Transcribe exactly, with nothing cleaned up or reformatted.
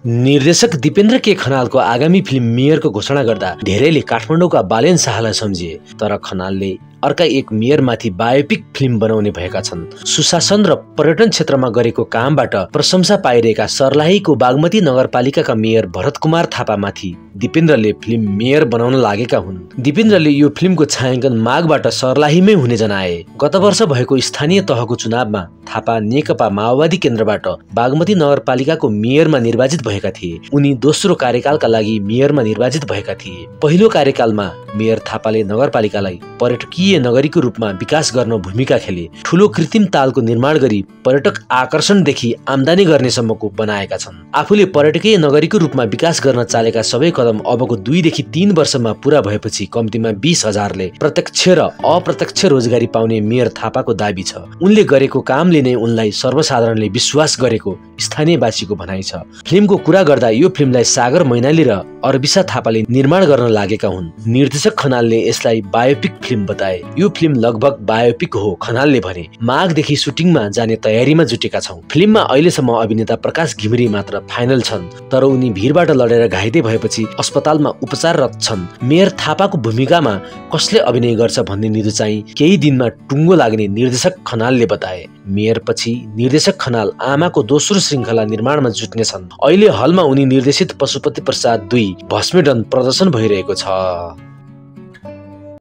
निर्देशक दिपेन्द्र के खनालको आगामी फिल्म मेयरको घोषणा गर्दा धेरैले काठमाडौँका बालेन शाहलाई सम्झिए, तर खनालले अर्का एक मेयरमाथि बायोपिक फिल्म बनाउने भएका छन्। सुशासन र पर्यटन क्षेत्रमा गरेको कामबाट प्रशंसा पाइरहेका सर्लाहीको बागमती नगरपालिकाका मेयर भरत कुमार थापामाथि दिपेन्द्रले फिल्म मेयर बनाउन लागेका हुन्। दिपेन्द्रले यो फिल्मको छायाङ्कन माघबाट सर्लाहीमै हुने जनाए। गत वर्ष भएको स्थानीय तहको चुनावमा थापा नेकपा माओवादी केन्द्रबाट बागमती नगरपालिकाको मेयरमा निर्वाचित भएका थिए। उनी दोस्रो कार्यकालका लागि मेयरमा निर्वाचित भएका थिए। पहिलो कार्यकालमा मेयर थापाले नगरपालिकालाई पर्यटकीय नगरीको रूपमा विकास गर्न भूमिका खेले। ठूलो कृत्रिम तालको निर्माण गरी पर्यटक आकर्षणदेखि आम्दानी गर्नेसम्मको बनाएका छन्। आफूले पर्यटकीय नगरीको रूपमा विकास गर्न चालेका सबै कदम अबको दुईदेखि तीन वर्षमा पूरा भएपछि कम्तीमा बीस हजारले प्रत्यक्ष र अप्रत्यक्ष रोजगारी पाउने मेयर थापाको दाबी छ। उनले गरेको कामले नै उनलाई सर्वसाधारणले विश्वास गरेको स्थानीयवासीको भनाइ छ। फिल्मको कुरा गर्दा यो फिल्मलाई सागर मैनाली र अरबिसा थापाले निर्माण गर्न लागेका हुन्। निर्देशक खनालले यसलाई बायोपिक फिल्म बताए। यो फिल्म लगभग बायोपिक हो, खनालले भने। माघदेखि सुटिङमा जाने तयारीमा जुटेका छौं। फिल्ममा अहिलेसम्म अभिनेता प्रकाश घिमिरे मात्र फाइनल छन्, तर उनी भिरबाट लडेर घाइते भएपछि अस्पतालमा उपचाररत छन्। मेयर थापाको भूमिकामा कसले अभिनय गर्छ भन्ने निधो चाहिँ केही दिनमा टुङ्गो लाग्ने निर्देशक खनालले बताए। मेयर पछि निर्देशक खनाल आमाको दोस्रो श्रृङ्खला निर्माणमा जुट्नेछन्। अहिले हलमा उनी निर्देशित पशुपति प्रसाद दुई भस्मेडन प्रदर्शन भइरहेको छ।